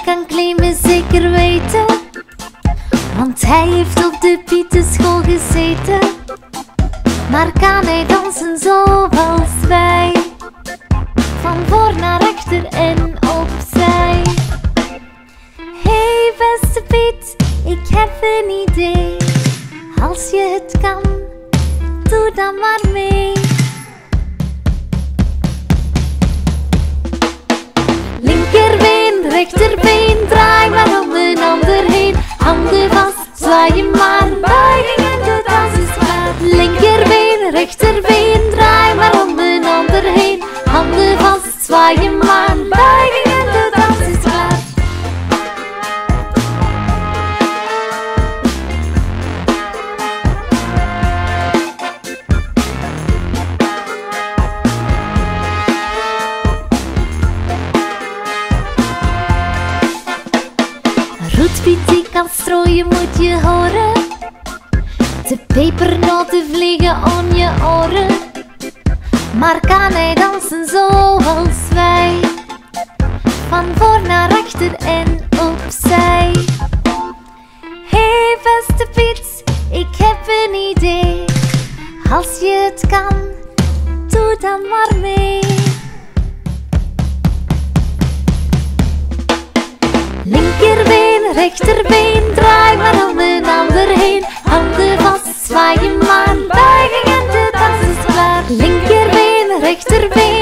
kan claimen zeker weten, want hij heeft op de Pietenschool gezeten. Maar kan hij dansen zoals wij, van voor naar achter en opzij? Hey beste Piet, ik heb een idee. Als je het kan, doe dan maar mee. Linkerbeen, rechterbeen, draai maar om een ander heen. Handen vast, zwaai maar, buiging en de dans is klaar. Linkerbeen, rechterbeen, draai maar om een ander heen. Handen vast, zwaai maar, buiging en de dans is klaar. Roetpiet, die kan strooien, moet je horen. De pepernoten vliegen om je oren. Maar kan hij dansen zoals wij, van voor naar achter en opzij? Hey beste Piet, ik heb een idee. Als je het kan, doe dan maar mee. Linkerbeen, rechterbeen, draai maar om een ander heen. Handen vast, zwaai maar, buiging en de dans is klaar. Linkerbeen, rechterbeen,